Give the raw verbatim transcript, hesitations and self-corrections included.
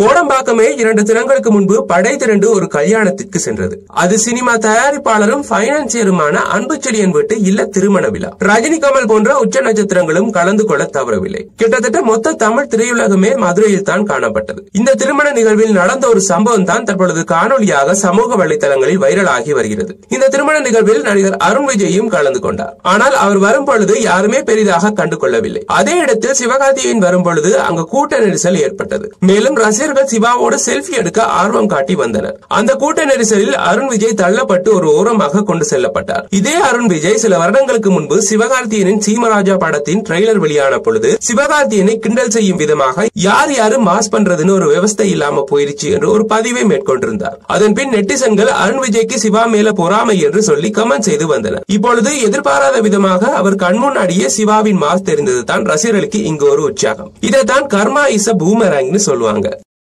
கோடம்பாக்கமே இரண்டு தினங்களுக்கு முன்பு படை திரண்டு ஒரு கல்யாணத்திற்கு சென்றது. அது சினிமா தயாரிப்பாளரும் பைனான்சியருமான அன்புச்செழியன் வீட்டு இல்ல திருமண விழா. ரஜினி, கமல் போன்ற உச்ச நட்சத்திரங்களும் கலந்து கொள்ள தவறவில்லை. கிட்டத்தட்ட மொத்த தமிழ் திரையுலகமே மதுரையில் தான் காணப்பட்டது. இந்த திருமண நிகழ்வில் நடந்த ஒரு சம்பவம் தான் தற்பொழுது காணொலியாக சமூக வலைதளங்களில் வைரலாகி வருகிறது. இந்த திருமண நிகழ்வில் நடிகர் அருண் விஜயும் கலந்து கொண்டார். ஆனால் அவர் வரும் பொழுது யாருமே பெரிதாக கண்டு கொள்ளவில்லை. அதே இடத்தில் சிவகார்த்திகேயன் வரும் பொழுது அங்கு கூட்ட நெரிசல் ஏற்பட்டது. மேலும் ரசிகர்கள் சிவாவோடு செல்ஃபி எடுக்க ஆர்வம் காட்டி வந்தனர். அந்த கூட்ட நெரிசலில் அருண் விஜய் தள்ளப்பட்டு ஒரு ஓரமாக கொண்டு செல்லப்பட்டார். இதே அருண் விஜய் சில வருடங்களுக்கு முன்பு சிவகார்த்திகேயனின் சீமராஜா படத்தின் ட்ரெய்லர் வெளியான பொழுது சிவகார்த்திகேயனை கிண்டல் செய்யும் விதமாக யார் யாரு மாஸ் பண்றதுன்னு ஒரு விவஸ்தை இல்லாம போயிருச்சு என்று ஒரு பதிவை மேற்கொண்டிருந்தார். அதன் பின் நெட்டிசன்கள் அருண் விஜய்க்கு சிவா மேல பொறாமை என்று சொல்லி கமெண்ட் செய்து வந்தனர். இப்பொழுது எதிர்பாராத விதமாக அவர் கண்முன்னாடியே சிவாவின் மாஸ் தெரிந்தது தான் ரசிகர்களுக்கு இங்கு ஒரு உற்சாகம். இதைத்தான் கர்மா இஸ் அ பூமராங்னு சொல்லுவாங்க.